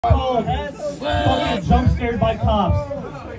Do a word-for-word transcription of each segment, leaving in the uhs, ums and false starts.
Called fucking jump scared by cops.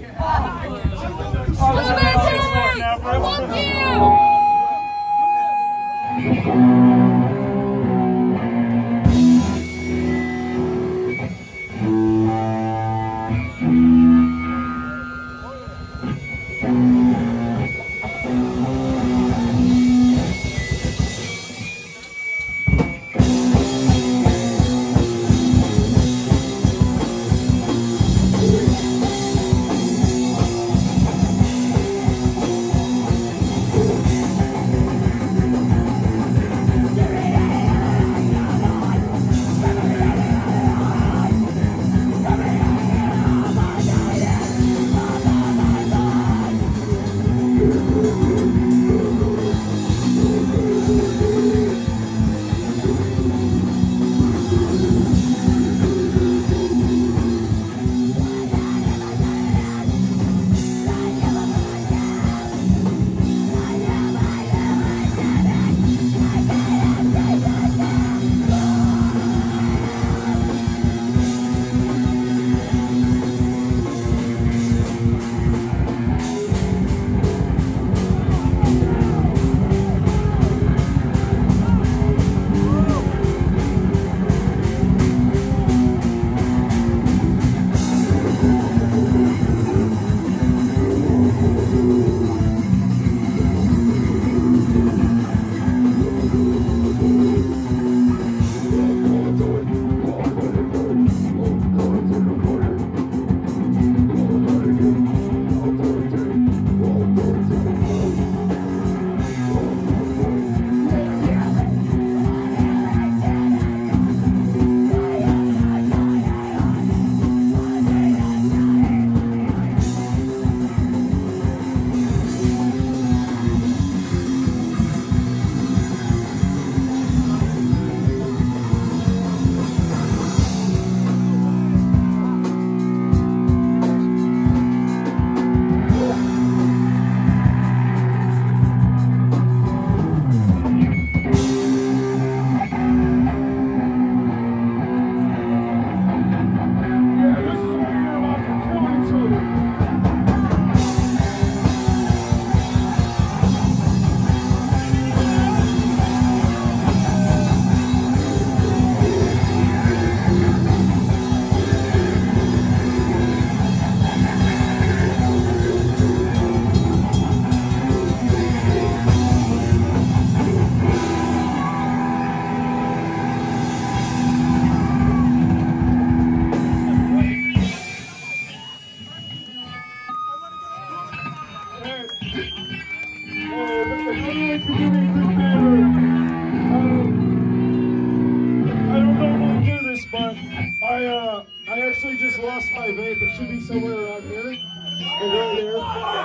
I uh, I actually just lost my vape. It should be somewhere around here. Or right there.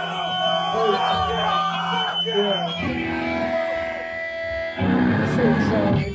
Oh, yeah. So sorry.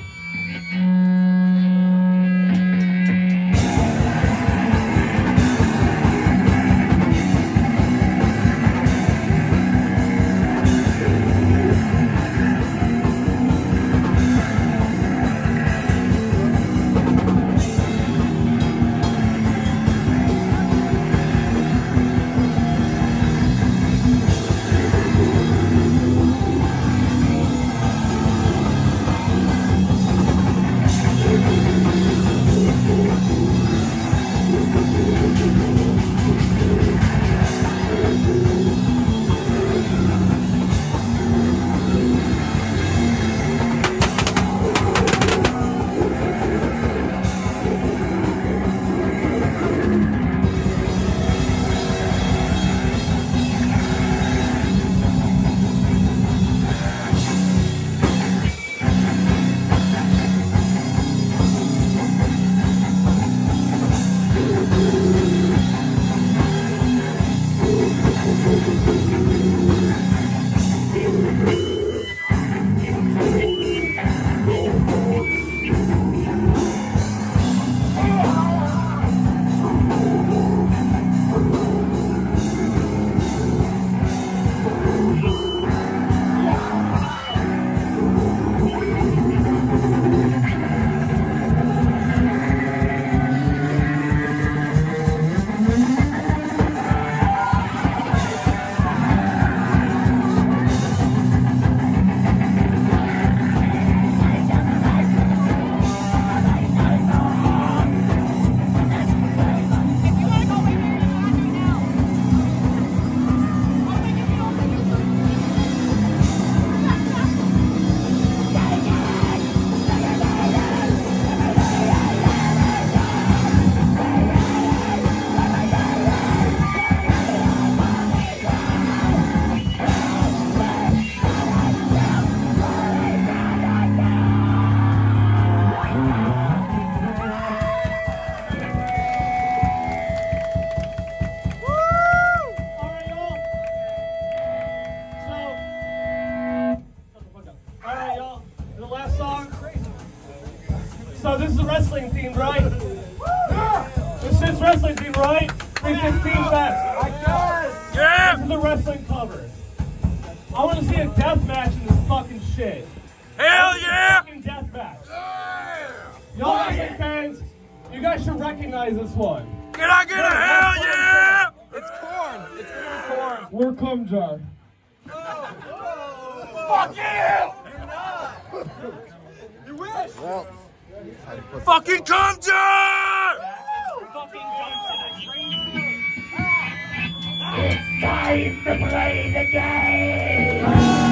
this wrestling thing, right? three sixteen Fest. I guess. Yeah! This is a wrestling cover. I want to see a death match in this fucking shit. Hell yeah! Fucking death match. Y'all wrestling fans, you guys should recognize this one. Can I get a hell yeah? It's corn. It's gonna be corn. We're cum jar. Fuck you! You're not. You wish. Well, Fucking come jar! Fucking Johnson. It's time to play the game!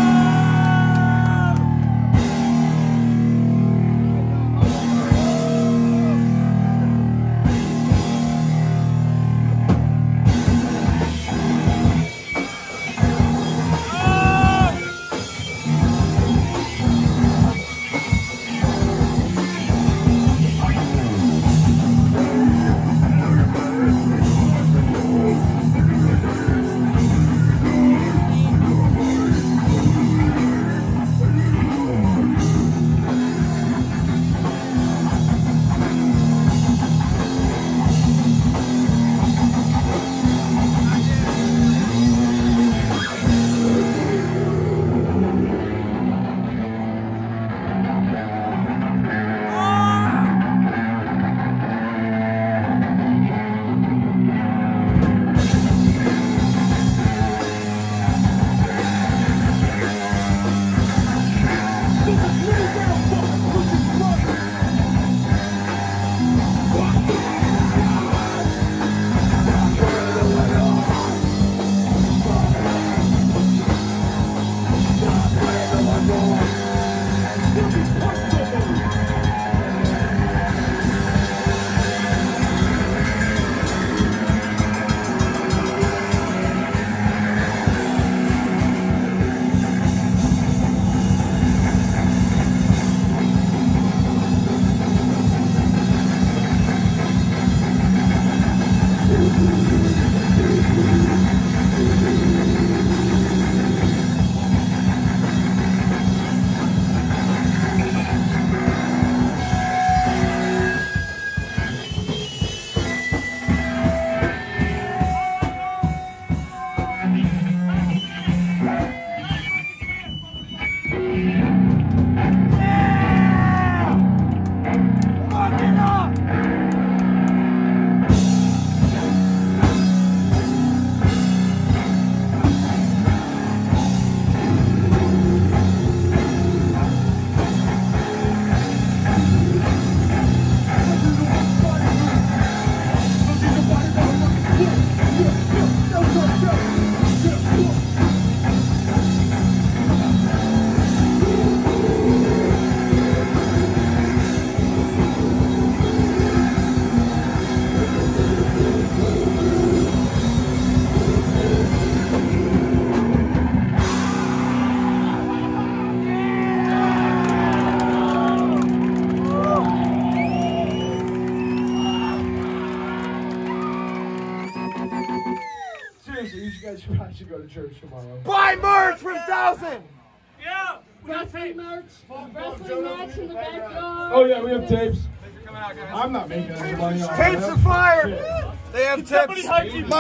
You guys should probably go to church tomorrow. Buy merch from Thousand. Yeah! We got Wrestling merch, wrestling match in the backyard. Oh yeah, we have tapes. I'm not making any money on Tapes that. of fire. Shit. They have Somebody tips. hype you.